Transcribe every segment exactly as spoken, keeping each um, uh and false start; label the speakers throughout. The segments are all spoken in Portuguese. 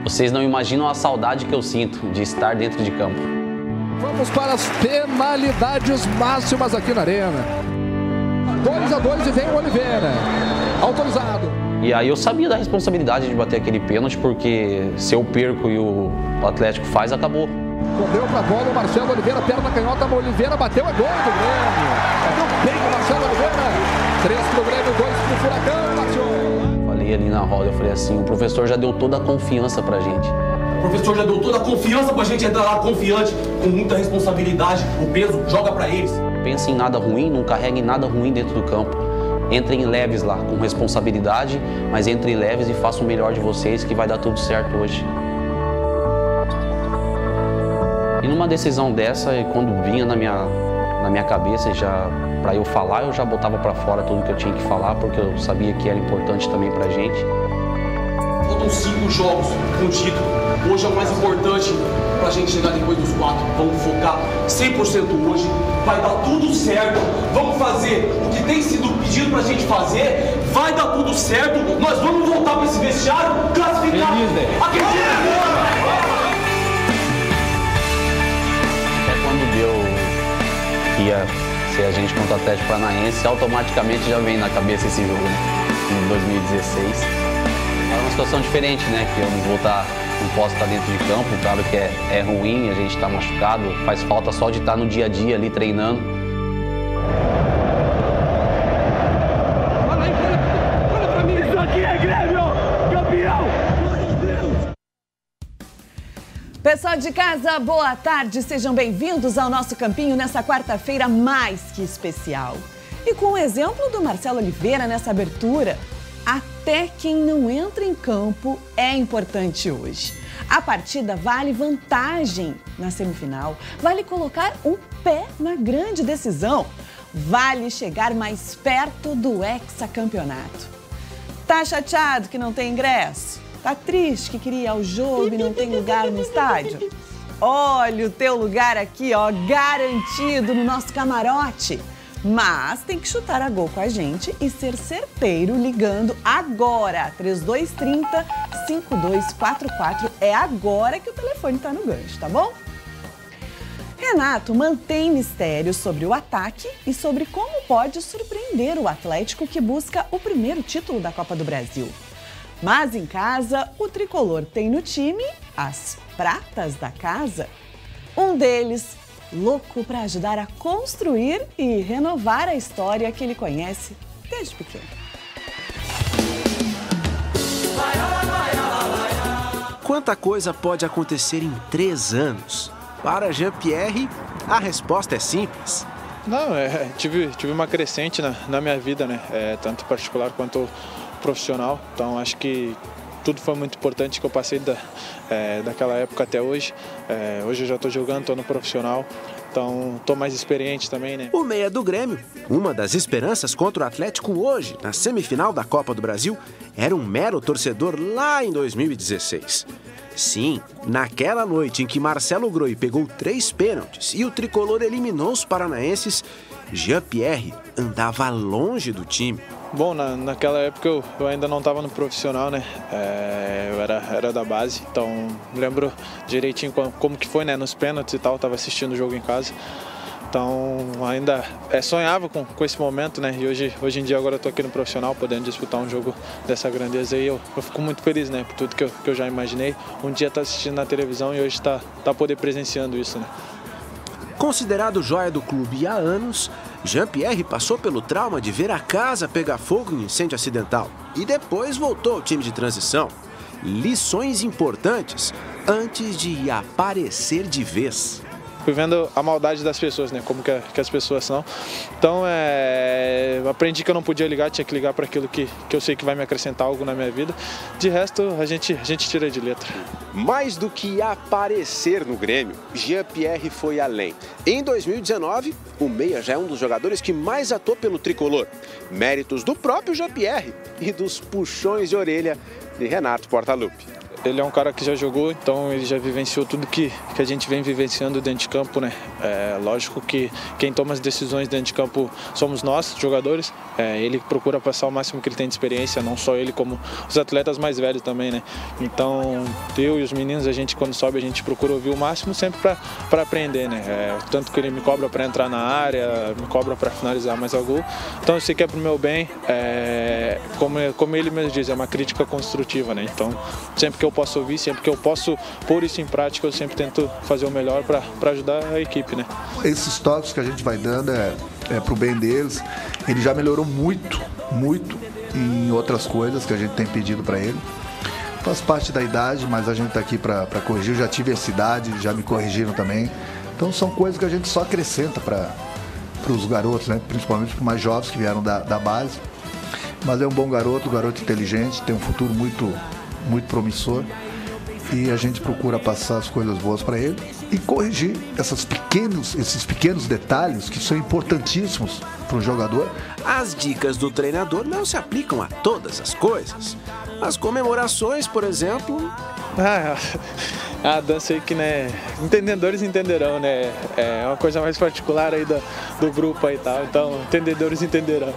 Speaker 1: Vocês não imaginam a saudade que eu sinto de estar dentro de campo.
Speaker 2: Vamos para as penalidades máximas aqui na arena. dois a dois e vem o Oliveira. Autorizado.
Speaker 1: E aí eu sabia da responsabilidade de bater aquele pênalti, porque se eu perco e o Atlético faz, acabou.
Speaker 2: Correu pra bola o Marcelo Oliveira, perna canhota, o Oliveira bateu, é gol do Grêmio. Bateu bem o Marcelo Oliveira. Três pro Grêmio, dois pro Furacão, Marcelo.
Speaker 1: Falei ali na roda, eu falei assim, o professor já deu toda a confiança pra gente.
Speaker 3: O professor já deu toda a confiança pra gente entrar lá confiante, com muita responsabilidade, o peso joga pra eles.
Speaker 1: Pense em nada ruim, não carregue nada ruim dentro do campo. Entrem leves lá, com responsabilidade, mas entrem leves e façam o melhor de vocês, que vai dar tudo certo hoje. E numa decisão dessa, quando vinha na minha, na minha cabeça, já para eu falar, eu já botava para fora tudo que eu tinha que falar, porque eu sabia que era importante também pra gente.
Speaker 3: Faltam cinco jogos com o título. Hoje é o mais importante pra gente chegar depois dos quatro. Vamos focar cem por cento hoje. Vai dar tudo certo. Vamos fazer o que tem sido pedido pra gente fazer. Vai dar tudo certo. Nós vamos voltar pra esse vestiário, classificar. Acredita agora!
Speaker 1: Até quando deu que ia ser a gente contra o Atlético Paranaense, automaticamente já vem na cabeça esse jogo, né? Em dois mil e dezesseis. É uma situação diferente, né? Que eu não vou estar, não posso estar dentro de campo, claro que é, é ruim, a gente está machucado, faz falta só de estar no dia a dia ali treinando.
Speaker 4: Olha aí, olha pra mim, isso aqui é Grêmio, campeão!
Speaker 5: Pessoal de casa, boa tarde, sejam bem-vindos ao nosso campinho nessa quarta-feira mais que especial. E com o exemplo do Marcelo Oliveira nessa abertura, até quem não entra em campo é importante hoje. A partida vale vantagem na semifinal, vale colocar um pé na grande decisão, vale chegar mais perto do hexacampeonato. Tá chateado que não tem ingresso? Tá triste que queria ir ao jogo e não tem lugar no estádio? Olha o teu lugar aqui, ó, garantido no nosso camarote. Mas tem que chutar a gol com a gente e ser certeiro ligando agora. três dois três zero, cinco dois quatro quatro. É agora que o telefone tá no gancho, tá bom? Renato mantém mistério sobre o ataque e sobre como pode surpreender o Atlético, que busca o primeiro título da Copa do Brasil. Mas em casa, o tricolor tem no time as pratas da casa. Um deles, louco para ajudar a construir e renovar a história que ele conhece desde pequeno.
Speaker 6: Quanta coisa pode acontecer em três anos? Para Jean-Pierre, a resposta é simples.
Speaker 7: Não, é, tive, tive uma crescente na, na minha vida, né? É, tanto particular quanto profissional. Então acho que tudo foi muito importante que eu passei da, é, daquela época até hoje. É, hoje eu já estou jogando, estou no profissional, então estou mais experiente também, né?
Speaker 6: O meia do Grêmio, uma das esperanças contra o Atlético hoje, na semifinal da Copa do Brasil, era um mero torcedor lá em dois mil e dezesseis. Sim, naquela noite em que Marcelo Groi pegou três pênaltis e o tricolor eliminou os paranaenses, Jean-Pierre andava longe do time.
Speaker 7: Bom, na, naquela época eu, eu ainda não estava no profissional, né? É, eu era, era da base, então lembro direitinho como, como que foi, né? Nos pênaltis e tal, estava assistindo o jogo em casa. Então ainda é, sonhava com, com esse momento, né? E hoje, hoje em dia agora eu estou aqui no profissional, podendo disputar um jogo dessa grandeza aí. Eu, eu fico muito feliz, né? Por tudo que eu, que eu já imaginei. Um dia estar tá assistindo na televisão e hoje está tá poder presenciando isso, né?
Speaker 6: Considerado joia do clube há anos, Jean-Pierre passou pelo trauma de ver a casa pegar fogo em incêndio acidental e depois voltou ao time de transição. Lições importantes antes de aparecer de vez.
Speaker 7: Fui vendo a maldade das pessoas, né? Como que, que as pessoas são. Então, é, aprendi que eu não podia ligar, tinha que ligar para aquilo que, que eu sei que vai me acrescentar algo na minha vida. De resto, a gente, a gente tira de letra.
Speaker 6: Mais do que aparecer no Grêmio, Jean-Pierre foi além. Em dois mil e dezenove, o meia já é um dos jogadores que mais atuou pelo tricolor. Méritos do próprio Jean-Pierre e dos puxões de orelha de Renato Portaluppi.
Speaker 7: Ele é um cara que já jogou, então ele já vivenciou tudo que, que a gente vem vivenciando dentro de campo, né? É, lógico que quem toma as decisões dentro de campo somos nós, jogadores. É, ele procura passar o máximo que ele tem de experiência, não só ele, como os atletas mais velhos também, né? Então, eu e os meninos, a gente quando sobe, a gente procura ouvir o máximo sempre para aprender, né? É, tanto que ele me cobra para entrar na área, me cobra para finalizar mais algum gol. Então, eu sei que é pro meu bem, é, como, como ele mesmo diz, é uma crítica construtiva, né? Então, sempre que eu posso ouvir, sempre que eu posso pôr isso em prática, eu sempre tento fazer o melhor para ajudar a equipe, né?
Speaker 8: Esses toques que a gente vai dando é, é pro bem deles. Ele já melhorou muito, muito em outras coisas que a gente tem pedido para ele. Faz parte da idade, mas a gente tá aqui para corrigir. Eu já tive essa idade, já me corrigiram também. Então são coisas que a gente só acrescenta para os garotos, né? Principalmente para os mais jovens que vieram da, da base. Mas é um bom garoto, um garoto inteligente, tem um futuro muito muito promissor, e a gente procura passar as coisas boas para ele e corrigir essas pequenos, esses pequenos detalhes que são importantíssimos para o jogador.
Speaker 6: As dicas do treinador não se aplicam a todas as coisas. As comemorações, por exemplo...
Speaker 7: Ah, a dança aí que, né, entendedores entenderão, né, é uma coisa mais particular aí do, do grupo aí e tal, então entendedores entenderão.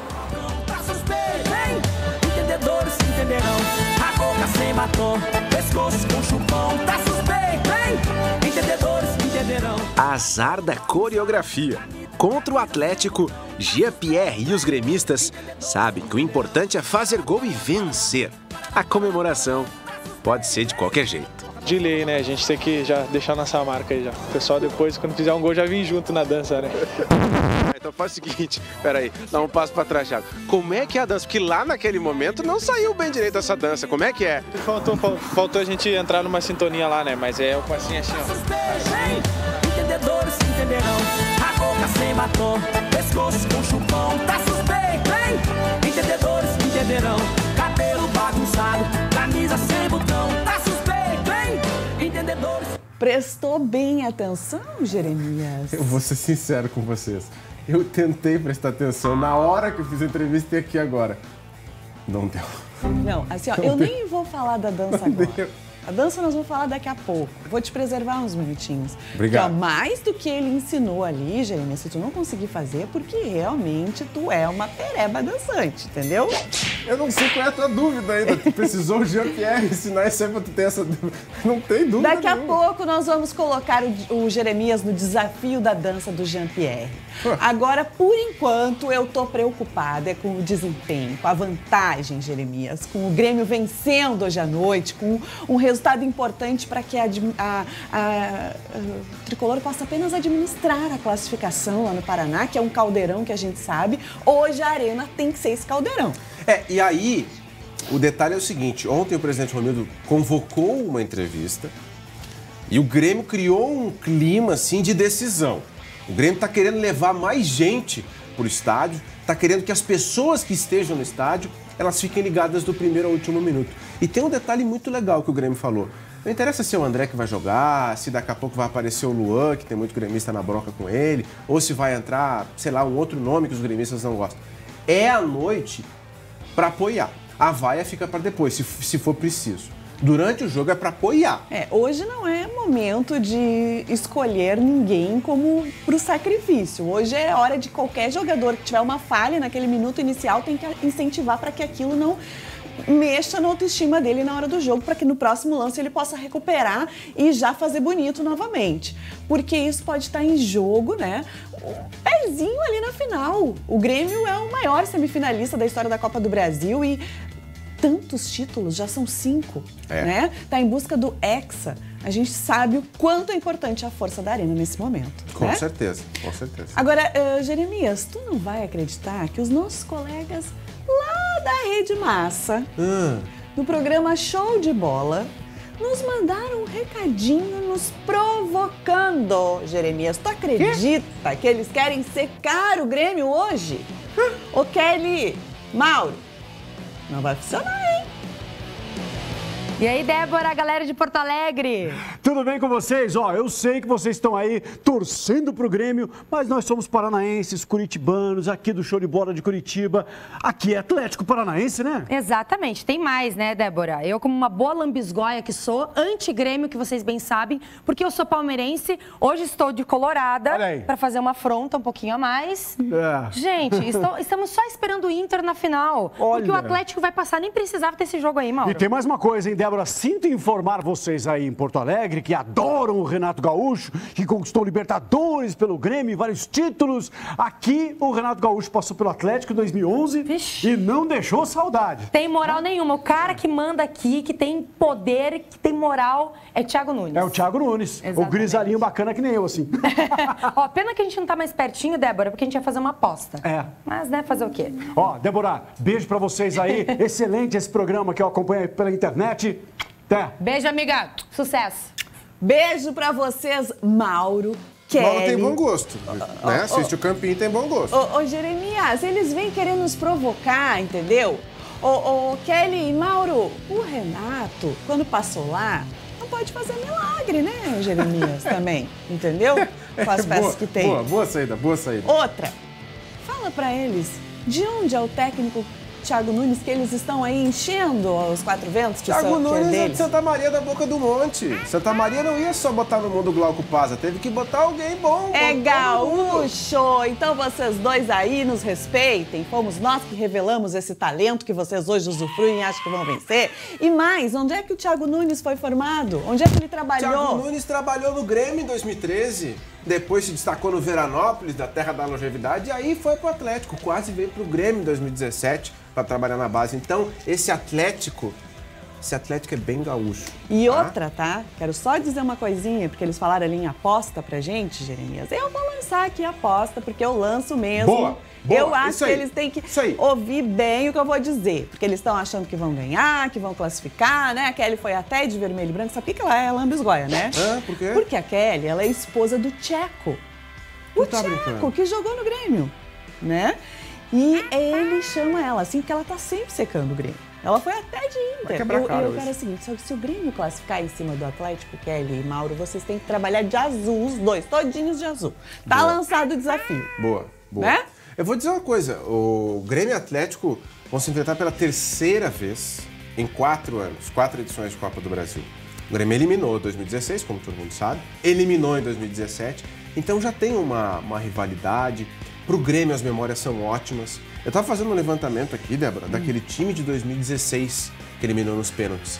Speaker 4: Entendedores entenderão. Sem batom, pescoço com chupão, tá suspeito, hein? Entendedores entenderão.
Speaker 6: Azar da coreografia. Contra o Atlético, Jean-Pierre e os gremistas sabem que o importante é fazer gol e vencer. A comemoração pode ser de qualquer jeito.
Speaker 7: De lei, né? A gente tem que já deixar nossa marca aí já. O pessoal depois, quando fizer um gol, já vem junto na dança, né?
Speaker 6: Então faz o seguinte, peraí, dá um passo pra trás, Thiago. Como é que é a dança? Porque lá naquele momento não saiu bem direito essa dança, como é que é?
Speaker 7: Faltou, faltou a gente entrar numa sintonia lá, né? Mas é o passinho assim, ó. Assim.
Speaker 4: Entendedores entenderão. A boca sem batom, pescoço com chupão, tá suspeito, hein? Entendedores entenderão. Cabelo bagunçado, camisa sem botão, tá suspeito, hein? Entendedores.
Speaker 5: Prestou bem atenção, Jeremias?
Speaker 9: Eu vou ser sincero com vocês. Eu tentei prestar atenção na hora que eu fiz a entrevista e aqui agora. Não deu.
Speaker 5: Não, assim, ó, eu nem vou falar da dança agora. A dança nós vamos falar daqui a pouco. Vou te preservar uns minutinhos.
Speaker 9: Obrigado.
Speaker 5: Porque, ó, mais do que ele ensinou ali, Jeremias, se tu não conseguir fazer, porque realmente tu é uma pereba dançante, entendeu?
Speaker 9: Eu não sei qual é a tua dúvida ainda. Tu precisou o Jean-Pierre ensinar isso aí pra tu ter essa dúvida. Não tem dúvida
Speaker 5: Daqui a
Speaker 9: nenhuma.
Speaker 5: pouco nós vamos colocar o, o Jeremias no desafio da dança do Jean-Pierre. Agora, por enquanto, eu tô preocupada com o desempenho, com a vantagem, Jeremias, com o Grêmio vencendo hoje à noite, com um resultado importante para que a, a, a, a o Tricolor possa apenas administrar a classificação lá no Paraná, que é um caldeirão que a gente sabe. Hoje a Arena tem que ser esse caldeirão.
Speaker 9: É, e aí, o detalhe é o seguinte, ontem o presidente Romildo convocou uma entrevista e o Grêmio criou um clima, assim, de decisão. O Grêmio está querendo levar mais gente para o estádio, está querendo que as pessoas que estejam no estádio, elas fiquem ligadas do primeiro ao último minuto. E tem um detalhe muito legal que o Grêmio falou. Não interessa se é o André que vai jogar, se daqui a pouco vai aparecer o Luan, que tem muito gremista na bronca com ele, ou se vai entrar, sei lá, um outro nome que os gremistas não gostam. É a noite para apoiar. A vaia fica para depois, se, se for preciso. Durante o jogo é para apoiar.
Speaker 5: É, hoje não é momento de escolher ninguém como pro sacrifício. Hoje é hora de qualquer jogador que tiver uma falha naquele minuto inicial, tem que incentivar para que aquilo não mexa na autoestima dele na hora do jogo, para que no próximo lance ele possa recuperar e já fazer bonito novamente. Porque isso pode estar em jogo, né? Um pezinho ali na final. O Grêmio é o maior semifinalista da história da Copa do Brasil e tantos títulos, já são cinco, é. né? Tá em busca do Hexa. A gente sabe o quanto é importante a força da Arena nesse momento.
Speaker 9: Com
Speaker 5: né?
Speaker 9: certeza, com certeza.
Speaker 5: Agora, uh, Jeremias, tu não vai acreditar que os nossos colegas lá da Rede Massa,
Speaker 9: hum.
Speaker 5: no programa Show de Bola, nos mandaram um recadinho nos provocando. Jeremias, tu acredita que, que eles querem secar o Grêmio hoje? Hum. Ô Kelly, Mauro, não vai funcionar, hein?
Speaker 10: E aí, Débora, galera de Porto Alegre?
Speaker 11: Tudo bem com vocês? Ó, eu sei que vocês estão aí torcendo pro Grêmio, mas nós somos paranaenses, curitibanos, aqui do Show de Bola de Curitiba. Aqui é Atlético Paranaense, né?
Speaker 10: Exatamente. Tem mais, né, Débora? Eu, como uma boa lambisgoia que sou, anti-Grêmio, que vocês bem sabem, porque eu sou palmeirense, hoje estou de colorada para fazer uma afronta um pouquinho a mais.
Speaker 11: É.
Speaker 10: Gente, estou, estamos só esperando o Inter na final,
Speaker 11: Olha.
Speaker 10: porque o Atlético vai passar, nem precisava ter esse jogo aí, Mauro.
Speaker 11: E tem mais uma coisa, hein, Débora? Sinto informar vocês aí em Porto Alegre que adoram o Renato Gaúcho, que conquistou Libertadores pelo Grêmio, vários títulos. Aqui, o Renato Gaúcho passou pelo Atlético em dois mil e onze Vixe. E não deixou saudade.
Speaker 10: Tem moral nenhuma. O cara que manda aqui, que tem poder, que tem moral, é Thiago Nunes.
Speaker 11: É o Thiago Nunes. Exatamente. O grisalinho bacana que nem eu, assim.
Speaker 10: Ó, pena que a gente não tá mais pertinho, Débora, porque a gente ia fazer uma aposta.
Speaker 11: É.
Speaker 10: Mas, né, fazer o quê?
Speaker 11: Ó, Débora, beijo pra vocês aí. Excelente esse programa que eu acompanho pela internet. Até.
Speaker 10: Beijo, amiga. Sucesso.
Speaker 5: Beijo pra vocês, Mauro, Kelly.
Speaker 9: Mauro tem bom gosto, né?
Speaker 5: Oh,
Speaker 9: Assiste
Speaker 5: oh,
Speaker 9: o Campinho, tem bom gosto.
Speaker 5: Ô, oh, oh, Jeremias, eles vêm querendo nos provocar, entendeu? Ô, oh, oh, Kelly e Mauro, o Renato, quando passou lá, não pode fazer milagre, né, Jeremias, também, entendeu? Com as peças
Speaker 9: boa,
Speaker 5: que tem.
Speaker 9: Boa, boa saída, boa saída.
Speaker 5: Outra, fala pra eles de onde é o técnico Thiago Nunes, que eles estão aí enchendo os quatro ventos, que
Speaker 9: Thiago
Speaker 5: são,
Speaker 9: Nunes
Speaker 5: que é
Speaker 9: é de Santa Maria da Boca do Monte. Santa Maria não ia só botar no mundo o Glauco Paza, teve que botar alguém bom.
Speaker 5: É gaúcho! Então vocês dois aí nos respeitem. Fomos nós que revelamos esse talento que vocês hoje usufruem e acham que vão vencer. E mais, onde é que o Thiago Nunes foi formado? Onde é que ele trabalhou?
Speaker 9: Thiago Nunes trabalhou no Grêmio em dois mil e treze. Depois se destacou no Veranópolis, da terra da longevidade, e aí foi pro Atlético. Quase veio pro Grêmio em dois mil e dezessete para trabalhar na base. Então, esse Atlético, esse Atlético é bem gaúcho.
Speaker 5: E
Speaker 9: tá?
Speaker 5: outra, tá? Quero só dizer uma coisinha, porque eles falaram ali em aposta pra gente, Jeremias. Eu vou lançar aqui a aposta, porque eu lanço mesmo.
Speaker 9: Boa, boa,
Speaker 5: eu acho
Speaker 9: isso
Speaker 5: que
Speaker 9: aí,
Speaker 5: eles têm que
Speaker 9: isso aí.
Speaker 5: ouvir bem o que eu vou dizer. Porque eles estão achando que vão ganhar, que vão classificar, né? A Kelly foi até de vermelho e branco. Sabe por que ela é lambisgoia, né?
Speaker 9: Ah, por quê?
Speaker 5: Porque a Kelly, ela é esposa do Tcheco. O
Speaker 9: tá
Speaker 5: Tcheco,
Speaker 9: brincando.
Speaker 5: que jogou no Grêmio, né? E ele chama ela assim, porque ela tá sempre secando o Grêmio. Ela foi até de Inter.
Speaker 9: Vai quebrar
Speaker 5: Eu,
Speaker 9: cara
Speaker 5: eu
Speaker 9: hoje.
Speaker 5: quero o seguinte, só que se o Grêmio classificar em cima do Atlético, Kelly e Mauro, vocês têm que trabalhar de azul, os dois, todinhos de azul. Tá
Speaker 9: Boa.
Speaker 5: lançado o desafio.
Speaker 9: Boa, boa.
Speaker 5: Né?
Speaker 9: Eu vou dizer uma coisa, o Grêmio e Atlético vão se enfrentar pela terceira vez em quatro anos, quatro edições de Copa do Brasil. O Grêmio eliminou em dois mil e dezesseis, como todo mundo sabe, eliminou em dois mil e dezessete, então já tem uma, uma rivalidade. Pro Grêmio as memórias são ótimas. Eu tava fazendo um levantamento aqui, Débora, hum. daquele time de dois mil e dezesseis que eliminou nos pênaltis.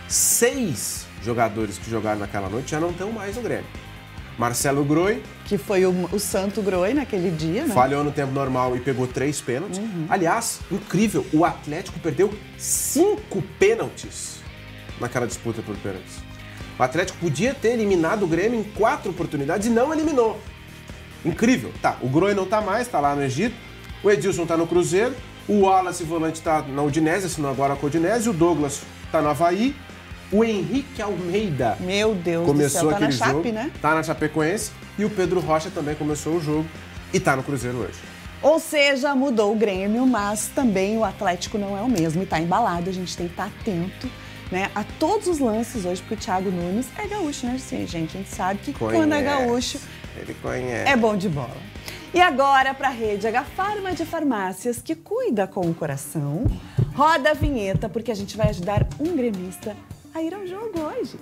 Speaker 9: Seis jogadores que jogaram naquela noite já não estão mais no Grêmio. Marcelo Groi,
Speaker 5: Que foi o, o Santo Groi naquele dia, né?
Speaker 9: falhou no tempo normal e pegou três pênaltis.
Speaker 5: Uhum.
Speaker 9: Aliás, incrível, o Atlético perdeu cinco pênaltis naquela disputa por pênaltis. O Atlético podia ter eliminado o Grêmio em quatro oportunidades e não eliminou. Incrível. Tá, o Groi não tá mais, tá lá no Egito. O Edilson tá no Cruzeiro. O Wallace, volante, tá na Udinese, assinou agora com a Udinese. O Douglas tá no Havaí. O Henrique Almeida
Speaker 5: Meu Deus
Speaker 9: começou
Speaker 5: do céu, tá na
Speaker 9: aquele
Speaker 5: Chape,
Speaker 9: jogo,
Speaker 5: né?
Speaker 9: tá na Chapecoense. E o Pedro Rocha também começou o jogo e tá no Cruzeiro hoje.
Speaker 5: Ou seja, mudou o Grêmio, mas também o Atlético não é o mesmo e tá embalado. A gente tem que estar atento, né, a todos os lances hoje, porque o Thiago Nunes é gaúcho, né, Sim, gente? A gente sabe que
Speaker 9: Conhece.
Speaker 5: quando é gaúcho,
Speaker 9: Ele conhece.
Speaker 5: é bom de bola. E agora, para a rede H Farma de Farmácias, que cuida com o coração, roda a vinheta, porque a gente vai ajudar um gremista a ir ao jogo hoje.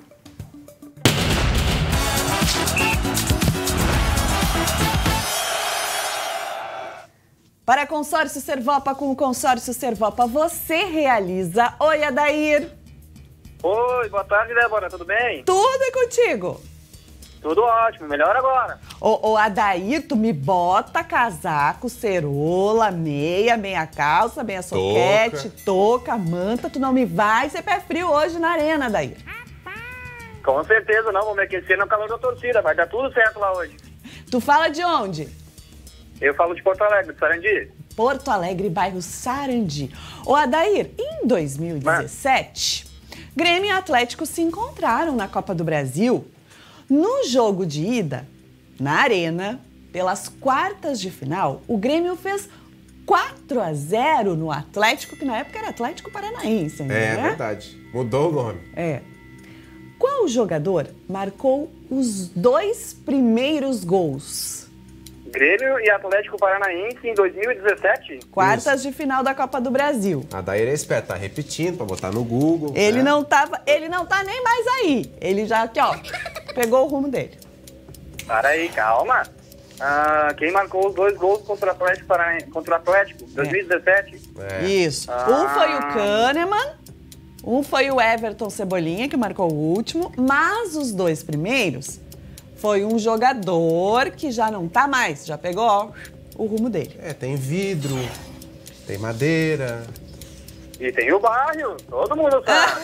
Speaker 5: Para consórcio Servopa, com o consórcio Servopa, você realiza. Oi, Adair.
Speaker 12: Oi, boa tarde, Débora, tudo bem?
Speaker 5: Tudo é contigo.
Speaker 12: Tudo ótimo, melhor agora.
Speaker 5: Ô, ô, Adair, tu me bota casaco, cerola, meia, meia calça, meia soquete, touca, manta. Tu não me vai ser pé frio hoje na arena, Adair.
Speaker 12: Com certeza não, vou me aquecer no calor da torcida, vai dar tudo certo lá hoje.
Speaker 5: Tu fala de onde?
Speaker 12: Eu falo de Porto Alegre, de Sarandi.
Speaker 5: Porto Alegre, bairro Sarandi. Ô, Adair, em dois mil e dezessete, Grêmio e Atlético se encontraram na Copa do Brasil. No jogo de ida, na Arena, pelas quartas de final, o Grêmio fez quatro a zero no Atlético, que na época era Atlético Paranaense ainda,
Speaker 9: É,
Speaker 5: né?
Speaker 9: verdade. Mudou o nome.
Speaker 5: É. Qual jogador marcou os dois primeiros gols?
Speaker 12: Grêmio e Atlético Paranaense em dois mil e dezessete?
Speaker 5: Quartas de final da Copa do Brasil.
Speaker 9: A Daíra é esperta, tá repetindo pra botar no Google.
Speaker 5: Ele
Speaker 9: né?
Speaker 5: não tava, ele não tá nem mais aí. Ele já aqui, ó, pegou o rumo dele.
Speaker 12: Para aí, calma. Ah, quem marcou os dois gols contra o Atlético Paranaense, contra o Atlético, dois mil e dezessete?
Speaker 9: É.
Speaker 5: Isso.
Speaker 12: Ah.
Speaker 5: Um foi o Kahneman, um foi o Everton Cebolinha, que marcou o último, mas os dois primeiros foi um jogador que já não tá mais, já pegou ó, o rumo dele.
Speaker 9: É, tem vidro, tem madeira.
Speaker 12: E tem o bairro, todo mundo sabe.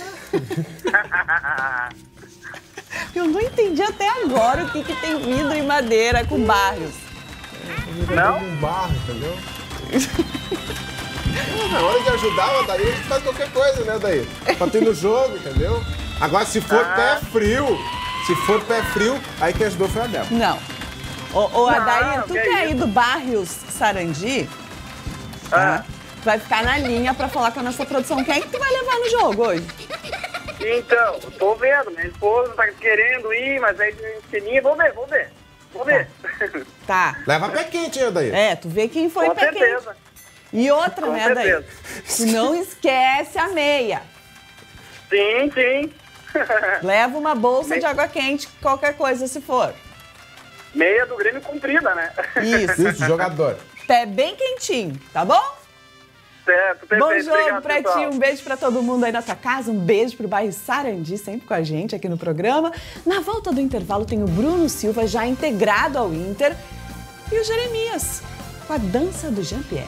Speaker 5: Eu não entendi até agora o que, que tem vidro e madeira com bairros.
Speaker 12: Não?
Speaker 9: Um barro, entendeu? Na hora de ajudar, o Daíra faz qualquer coisa, né, Daíra? Pra ter no jogo, entendeu? Agora, se for
Speaker 12: Ah.
Speaker 9: pé frio, se for pé frio, aí quem ajudou foi a Débora.
Speaker 5: Não. Ô, ô Adair,
Speaker 12: Não,
Speaker 5: tu
Speaker 12: que
Speaker 5: que é
Speaker 12: isso?
Speaker 5: aí do Barrios Sarandi,
Speaker 12: Ah.
Speaker 5: vai ficar na linha pra falar com a nossa produção. Quem é que tu vai levar no jogo hoje?
Speaker 12: Então, eu tô vendo, minha esposa tá querendo ir, mas aí tem esqueminha, vou ver, vou ver. Vou ver.
Speaker 5: Tá.
Speaker 9: Leva pé quente, hein, Daíra?
Speaker 5: É, tu vê quem foi
Speaker 12: Com
Speaker 5: pé quente.
Speaker 12: certeza.
Speaker 5: E outra,
Speaker 12: Com
Speaker 5: né, Adair?
Speaker 12: certeza.
Speaker 5: Tu não esquece a meia.
Speaker 12: Sim, sim.
Speaker 5: Leva uma bolsa
Speaker 12: Me-
Speaker 5: de água quente, qualquer coisa se for.
Speaker 12: Meia do Grêmio comprida, né?
Speaker 5: Isso.
Speaker 9: Isso, jogador.
Speaker 5: Pé bem quentinho, tá bom?
Speaker 12: Certo, perfeito.
Speaker 5: Bom jogo
Speaker 12: Obrigado,
Speaker 5: pra ti,
Speaker 12: pessoal.
Speaker 5: um beijo pra todo mundo aí na tua casa, um beijo pro bairro Sarandi, sempre com a gente aqui no programa. Na volta do intervalo tem o Bruno Silva já integrado ao Inter e o Jeremias com a dança do Jean-Pierre.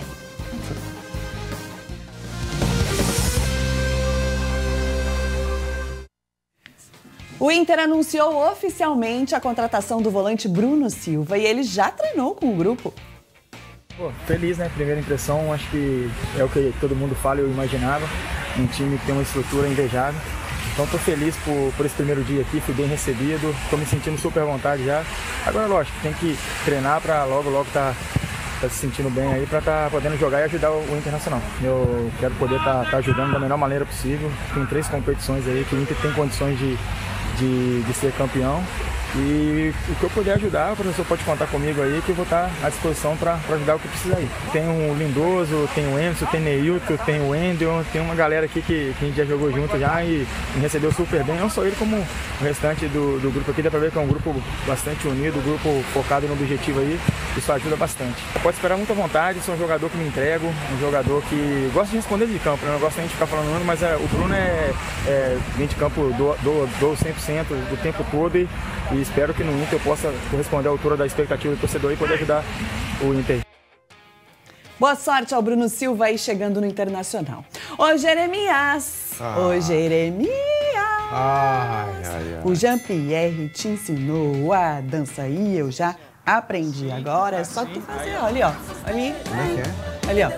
Speaker 5: O Inter anunciou oficialmente a contratação do volante Bruno Silva e ele já treinou com o grupo.
Speaker 13: Pô, feliz, né? Primeira impressão, acho que é o que todo mundo fala e eu imaginava. Um time que tem uma estrutura invejável. Então tô feliz por, por esse primeiro dia aqui, fui bem recebido, tô me sentindo super à vontade já. Agora, lógico, tem que treinar para logo, logo tá, tá se sentindo bem aí para tá podendo jogar e ajudar o, o Internacional. Eu quero poder tá, tá ajudando da melhor maneira possível. Tem três competições aí que o Inter tem condições de, de, de ser campeão. E o que eu puder ajudar, o professor pode contar comigo aí, que eu vou estar à disposição para ajudar o que precisar aí. Tem o Lindoso, tem o Emerson, tem o Neilton, tem o Wendel, tem uma galera aqui que, que a gente já jogou junto já e me recebeu super bem. Não só ele, como o restante do, do grupo aqui, dá para ver que é um grupo bastante unido, um grupo focado no objetivo aí, isso ajuda bastante. Pode esperar muita vontade, sou um jogador que me entrego, um jogador que gosta de responder de campo, né? Não gosto nem de ficar falando nome, mas é, o Bruno é, é dentro de campo, dou, dou, dou cem por cento do tempo todo e E espero que no Inter eu possa corresponder à altura da expectativa do torcedor e poder ajudar o Inter.
Speaker 5: Boa sorte ao Bruno Silva aí chegando no Internacional. Ô Jeremias,
Speaker 9: Ah.
Speaker 5: ô Jeremias,
Speaker 9: Ai, ai, ai.
Speaker 5: o Jean-Pierre te ensinou a dança e eu já aprendi. Agora é só tu fazer, olha ali, ó. Ali,
Speaker 9: Como é que é?
Speaker 5: ali, ó.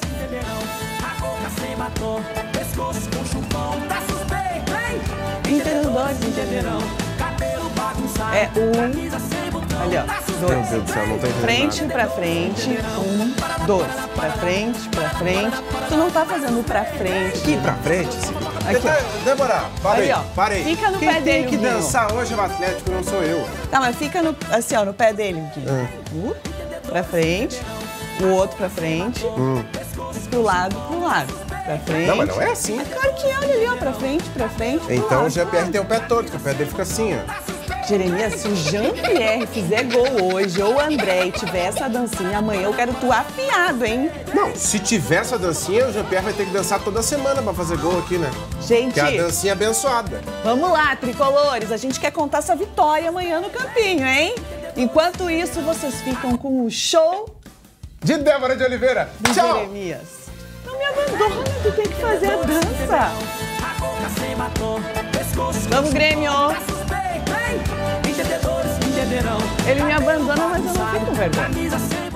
Speaker 5: Entendedores entenderão. É um, ali ó, dois.
Speaker 9: Meu Deus do céu, não tô entendendo
Speaker 5: Frente
Speaker 9: nada.
Speaker 5: pra frente, um, dois. Pra frente, pra frente. Tu não tá fazendo pra frente.
Speaker 9: Aqui pra frente, sim.
Speaker 5: Aqui, ó.
Speaker 9: Dé- Débora, parei,
Speaker 5: Aí, ó.
Speaker 9: parei.
Speaker 5: Fica no
Speaker 9: Quem
Speaker 5: pé
Speaker 9: tem
Speaker 5: dele,
Speaker 9: que
Speaker 5: Guinho.
Speaker 9: dançar hoje é o Atlético, não sou eu.
Speaker 5: Tá, mas fica no, assim, ó, no pé dele, Guinho.
Speaker 9: Ah.
Speaker 5: Um, pra frente, o outro pra frente,
Speaker 9: Hum.
Speaker 5: pro lado, pro lado. Pra frente.
Speaker 9: Não, mas não é assim.
Speaker 5: É claro que é, olha ali, ó, pra frente, pra frente. pro
Speaker 9: Então o
Speaker 5: lado,
Speaker 9: Jean-Pierre
Speaker 5: pro
Speaker 9: tem o pé torto, que o pé dele fica assim, ó.
Speaker 5: lado. Jeremias, se o Jean-Pierre fizer gol hoje ou o André e tiver essa dancinha, amanhã eu quero tu afiado, hein?
Speaker 9: Não, se tiver essa dancinha, o Jean-Pierre vai ter que dançar toda semana pra fazer gol aqui, né?
Speaker 5: Gente,
Speaker 9: Que é a dancinha abençoada.
Speaker 5: vamos lá, tricolores. A gente quer contar essa vitória amanhã no campinho, hein? Enquanto isso, vocês ficam com o show
Speaker 9: De Débora de Oliveira.
Speaker 5: do
Speaker 9: Tchau!
Speaker 5: Jeremias. Não me abandona, tu tem que fazer a dança. Vamos, Grêmio!
Speaker 4: Entendedores entenderão.
Speaker 5: Ele me abandona, mas eu não fico com vergonha.
Speaker 4: Camisa sem